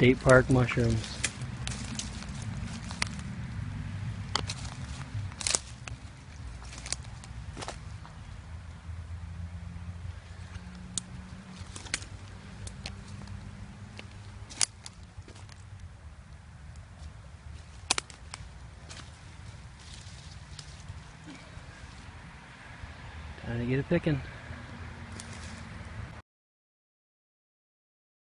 State Park mushrooms. Time to get it picking.